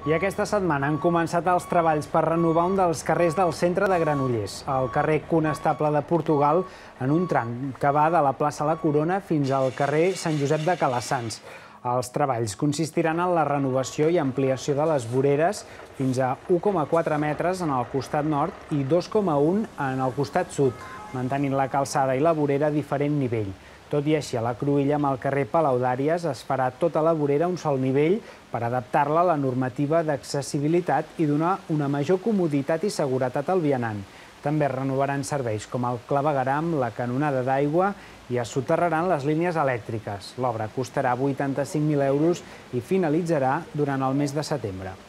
I aquesta setmana han començat els treballs per renovar un dels carrers del centre de Granollers, el carrer Conestable de Portugal, en un tram que va de la plaça La Corona fins al carrer Sant Josep de Calassanç. Els treballs consistiran en la renovació i ampliació de les voreres fins a 1,4 metres en el costat nord i 2,1 en el costat sud, mantenint la calçada i la vorera a diferent nivell. Tot i així, a la cruïlla amb el carrer Palaudàries es farà tota la vorera a un sol nivell per adaptar-la a la normativa d'accessibilitat i donar una major comoditat i seguretat al vianant. També es renovaran serveis com el clavegueram, la canonada d'aigua i es soterraran les línies elèctriques. L'obra costarà 85.000 euros i finalitzarà durant el mes de setembre.